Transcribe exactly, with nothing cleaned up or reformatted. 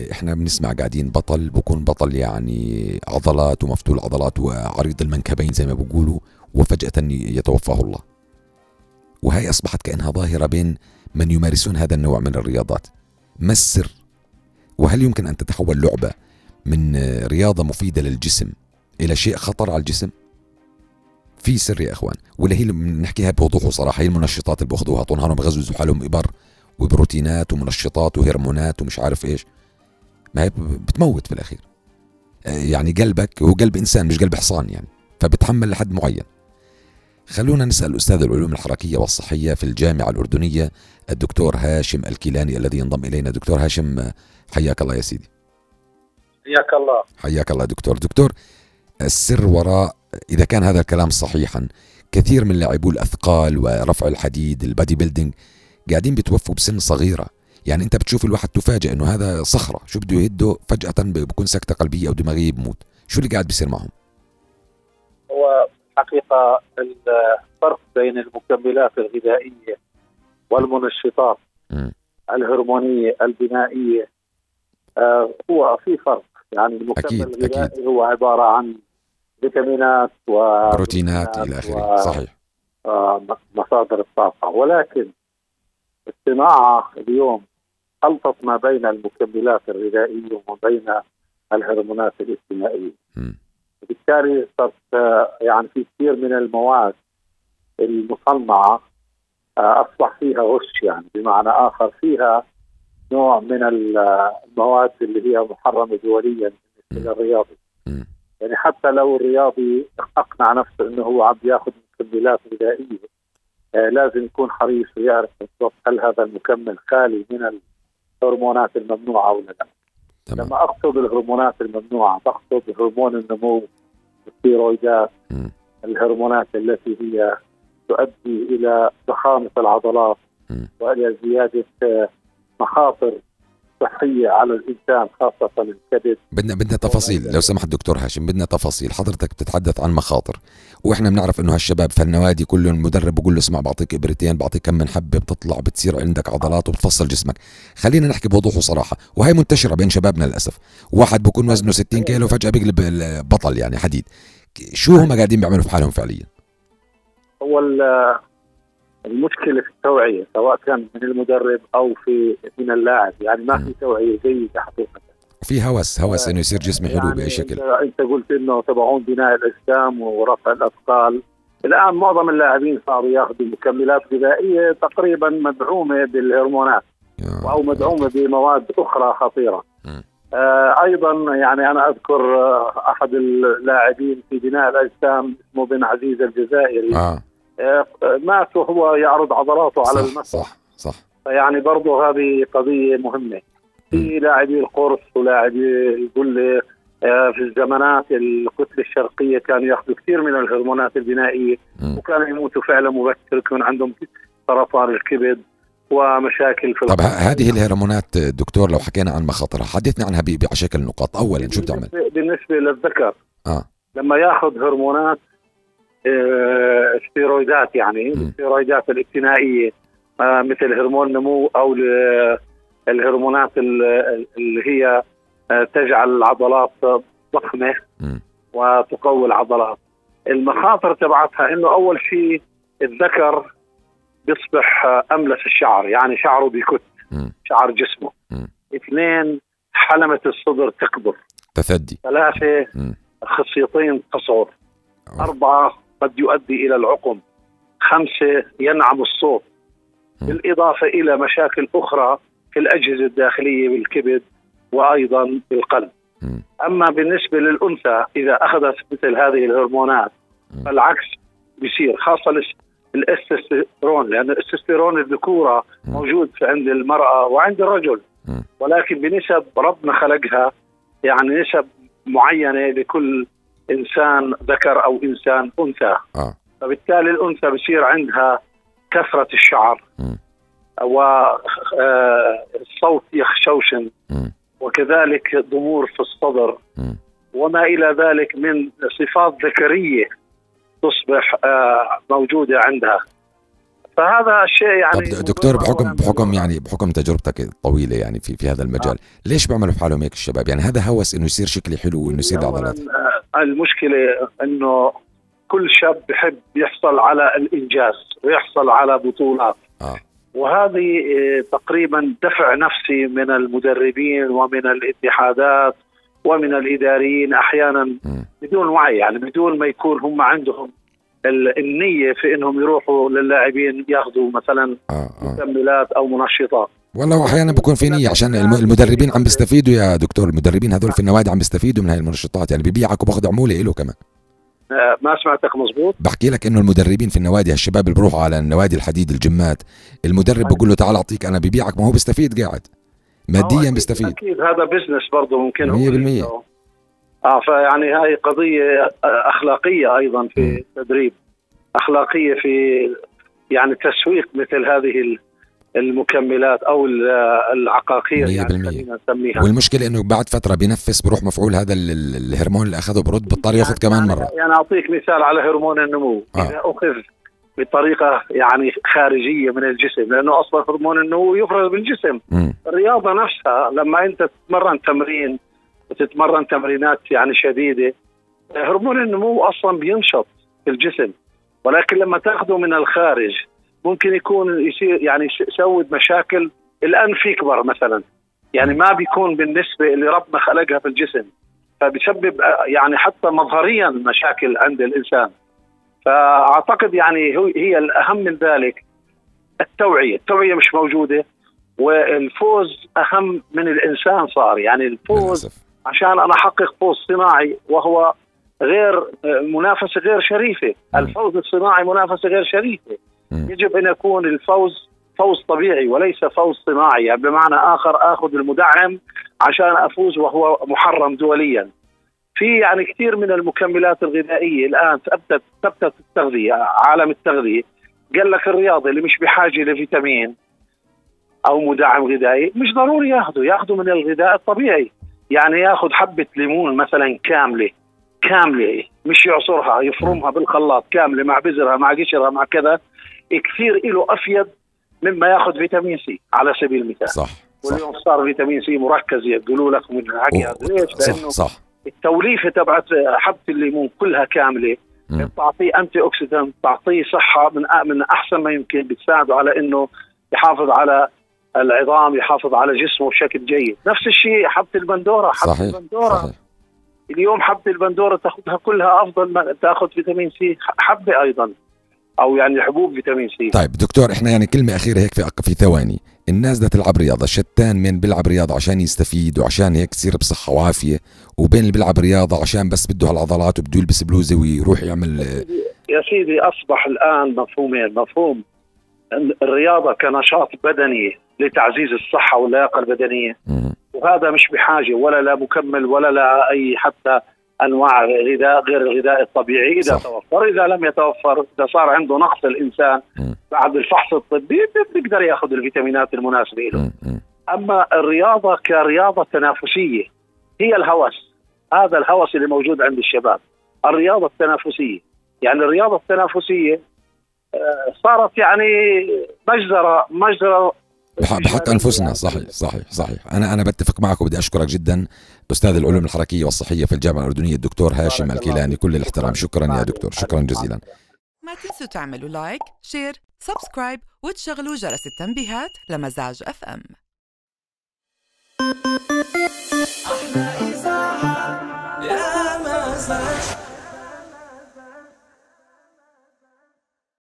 احنا بنسمع قاعدين بطل بكون بطل يعني عضلات ومفتول عضلات وعريض المنكبين زي ما بيقولوا، وفجأة يتوفاه الله. وهي أصبحت كأنها ظاهرة بين من يمارسون هذا النوع من الرياضات. ما السر؟ وهل يمكن أن تتحول لعبة من رياضة مفيدة للجسم إلى شيء خطر على الجسم؟ في سر يا إخوان، ولا هي نحكيها بوضوح وصراحة، هي المنشطات اللي بأخذوها طول نهارهم بغزوا حالهم إبر وبروتينات ومنشطات وهرمونات ومش عارف إيش، ما هي بتموت في الأخير. يعني قلبك هو قلب إنسان مش قلب حصان يعني، فبتحمل لحد معين. خلونا نسأل أستاذ العلوم الحركية والصحية في الجامعة الأردنية الدكتور هاشم الكيلاني الذي ينضم إلينا. دكتور هاشم حياك الله يا سيدي. حياك الله. حياك الله دكتور. دكتور، السر وراء، إذا كان هذا الكلام صحيحا، كثير من لاعبو الأثقال ورفع الحديد البادي بيلدينج قاعدين بتوفوا بسن صغيرة. يعني أنت بتشوف الواحد تفاجئ إنه هذا صخرة، شو بده يهده فجأة بكون سكتة قلبية أو دماغية بموت. شو اللي قاعد بيصير معهم؟ هو حقيقة الفرق بين المكملات الغذائية والمنشطات م. الهرمونية البنائية آه هو في فرق. يعني المكمل أكيد الغذائي أكيد. هو عبارة عن فيتامينات وبروتينات إلى آخره. صحيح. مصادر الطاقة، ولكن الصناعة اليوم خلطت ما بين المكملات الغذائية وما بين الهرمونات الاجتماعية. وبالتالي صارت يعني في كثير من المواد المصنعة أصبح فيها غش، يعني بمعنى آخر فيها نوع من المواد اللي هي محرمة دوليا بالنسبة للرياضي. يعني حتى لو الرياضي أقنع نفسه أنه هو عم ياخذ مكملات غذائية، آه لازم يكون حريص ويعرف بالضبط هل هذا المكمل خالي من الهرمونات الممنوعة ولا لا. تمام. لما أقصد الهرمونات الممنوعة بقصد هرمون النمو، الستيرويدات، م. الهرمونات التي هي تؤدي إلى ضخامة العضلات م. وإلى زيادة مخاطر صحية على الإنسان خاصة الكبد. بدنا بدنا تفاصيل لو سمحت دكتور هاشم، بدنا تفاصيل. حضرتك بتتحدث عن مخاطر، واحنا بنعرف انه هالشباب في النوادي كلهم المدرب بقول له اسمع بعطيك ابرتين، بعطيك كم من حبه بتطلع بتصير عندك عضلات وبتفصل جسمك. خلينا نحكي بوضوح وصراحه، وهي منتشره بين شبابنا للاسف. واحد بكون وزنه ستين كيلو فجاه بيقلب بطل يعني حديد. شو هم قاعدين بيعملوا في حالهم فعليا؟ هو المشكلة في التوعية، سواء كان من المدرب أو في من اللاعب. يعني ما في توعية جيدة حقيقة. في هوس هوس إنه يصير جسمي حلو يعني بأي شكل. أنت قلت إنه تبعون بناء الأجسام ورفع الأثقال. الآن معظم اللاعبين صاروا يأخذوا مكملات غذائية تقريبا مدعومة بالهرمونات أو مدعومة بمواد أخرى خطيرة. آه أيضا يعني أنا أذكر آه أحد اللاعبين في بناء الأجسام اسمه بن عزيز الجزائري. آه. مات وهو يعرض عضلاته على المسرح. صح صح. يعني برضه هذه قضية مهمة. في لاعبي القرص ولاعبي يقول لي في الزمانات الكتلة الشرقية كانوا ياخذوا كثير من الهرمونات البنائية م. وكانوا يموتوا فعلا مبكر، يكون عندهم سرطان الكبد ومشاكل في. طب هذه الهرمونات دكتور لو حكينا عن مخاطرها حدثنا عنها بشكل نقاط. أولا شو بتعمل؟ بالنسبة للذكر آه. لما ياخذ هرمونات ستيرويدات، يعني الستيرويدات الاجتنائية آه مثل هرمون النمو أو الهرمونات اللي هي آه تجعل العضلات ضخمة م. وتقوي العضلات. المخاطر تبعتها إنه أول شيء الذكر بيصبح أملس الشعر، يعني شعره بيكت م. شعر جسمه. م. اثنين، حلمة الصدر تكبر. تثدي. ثلاثة، م. خصيتين تصعد. أربعة، قد يؤدي إلى العقم. خمسة، ينعم الصوت. م. بالإضافة إلى مشاكل أخرى في الأجهزة الداخلية بالكبد وأيضا بالقلب. م. أما بالنسبة للأنثى إذا أخذت مثل هذه الهرمونات م. فالعكس بيصير، خاصة الاستستيرون، لأن الاستستيرون الذكورة م. موجود عند المرأة وعند الرجل، م. ولكن بنسب ربنا خلقها، يعني نسب معينة لكل إنسان ذكر أو إنسان أنثى. آه. فبالتالي الأنثى بصير عندها كثرة الشعر م. والصوت يخشوشن م. وكذلك ضمور في الصدر م. وما إلى ذلك من صفات ذكرية تصبح آه موجودة عندها. فهذا الشيء يعني. طب دكتور، بحكم بحكم يعني بحكم تجربتك الطويله يعني في في هذا المجال، آه. ليش بيعملوا في حالهم هيك الشباب؟ يعني هذا هوس انه يصير شكلي حلو وانه يصير عضلات. المشكله انه كل شاب بحب يحصل على الانجاز ويحصل على بطولات، آه. وهذه تقريبا دفع نفسي من المدربين ومن الاتحادات ومن الاداريين احيانا م. بدون وعي، يعني بدون ما يكون هم عندهم النية في انهم يروحوا للاعبين ياخذوا مثلا آه آه. مكملات او منشطات. والله احيانا بكون في نية عشان المدربين عم بيستفيدوا يا دكتور، المدربين هذول في النوادي عم بيستفيدوا من هاي المنشطات، يعني ببيعك وباخذ عمولة له كمان. آه ما سمعتك مزبوط. بحكي لك انه المدربين في النوادي، هالشباب اللي بروحوا على النوادي الحديد الجمات، المدرب بقول له تعال اعطيك انا، ببيعك، ما هو بيستفيد قاعد ماديا بيستفيد. اكيد هذا بزنس برضه ممكن مية بالمية. اه فيعني هاي قضية اخلاقية ايضا في م. التدريب، أخلاقية في يعني تسويق مثل هذه المكملات أو العقاقير يعني خلينا نسميها. والمشكلة إنه بعد فترة بينفس بروح مفعول هذا الهرمون اللي أخذه برد بضطر ياخذ كمان مرة. يعني أعطيك مثال على هرمون النمو. آه. إذا أخذ بطريقة يعني خارجية من الجسم، لأنه أصلا هرمون النمو يفرز بالجسم. م. الرياضة نفسها لما أنت تتمرن تمرين وتتمرن تمرينات يعني شديدة، هرمون النمو أصلا بينشط في الجسم، ولكن لما تاخذه من الخارج ممكن يكون يصير يعني يسود مشاكل، الأنف يكبر مثلا، يعني ما بيكون بالنسبة اللي ربنا خلقها في الجسم، فبيسبب يعني حتى مظهريا مشاكل عند الإنسان. فأعتقد يعني هي الأهم من ذلك التوعية، التوعية مش موجودة، والفوز أهم من الإنسان صار، يعني الفوز عشان أنا أحقق فوز صناعي وهو غير منافسة غير شريفة. الفوز الصناعي منافسة غير شريفة. يجب أن يكون الفوز فوز طبيعي وليس فوز صناعي، يعني بمعنى آخر أخذ المدعم عشان أفوز وهو محرم دوليا. في يعني كثير من المكملات الغذائية الآن ثبتت ثبتت التغذية، عالم التغذية قال لك الرياضي اللي مش بحاجة لفيتامين أو مدعم غذائي مش ضروري ياخذه، ياخذه من الغذاء الطبيعي، يعني ياخذ حبة ليمون مثلا كاملة كاملة، مش يعصرها يفرمها بالخلاط كاملة مع بذرها مع قشرها مع كذا، كثير له أفيد مما ياخذ فيتامين سي على سبيل المثال. صح. واليوم صار فيتامين سي مركز يقولوا لك من حكي، ليش؟ لأنه صح. التوليفة تبعت حبة الليمون كلها كاملة بتعطيه أنتي أوكسيدنت، تعطيه صحة من من أحسن ما يمكن، بتساعده على إنه يحافظ على العظام، يحافظ على جسمه بشكل جيد. نفس الشيء حبة البندورة، حبة صحيح. البندورة صحيح. اليوم حبة البندورة تاخذها كلها أفضل ما تاخذ فيتامين سي حبة أيضا، أو يعني حبوب فيتامين سي. طيب دكتور، إحنا يعني كلمة أخيرة هيك في في ثواني، الناس بدها تلعب رياضة، شتان من بيلعب رياضة عشان يستفيد وعشان هيك تصير بصحة وعافية، وبين اللي بيلعب رياضة عشان بس بده هالعضلات وبده يلبس بلوزة ويروح يعمل. يا سيدي أصبح الآن مفهومين، مفهوم الرياضة كنشاط بدني لتعزيز الصحة واللياقة البدنية، م- وهذا مش بحاجة ولا لا مكمل ولا لا أي حتى أنواع غذاء غير الغذاء الطبيعي إذا صح. توفر. إذا لم يتوفر، إذا صار عنده نقص الإنسان م. بعد الفحص الطبي بيقدر يأخذ الفيتامينات المناسبة له. م. م. أما الرياضة كرياضة تنافسية هي الهوس، هذا الهوس اللي موجود عند الشباب، الرياضة التنافسية. يعني الرياضة التنافسية صارت يعني مجزرة مجزرة بحق أنفسنا. صحيح صحيح صحيح. أنا أنا بتفق معك، وبدي أشكرك جدا أستاذ العلوم الحركية والصحية في الجامعة الأردنية الدكتور هاشم الكيلاني، كل الاحترام. شكرا يا دكتور، شكرا جزيلا. ما تنسوا تعملوا لايك، شير، سبسكرايب وتشغلوا جرس التنبيهات لمزاج اف ام. أحلى إذاعة يا مزاج.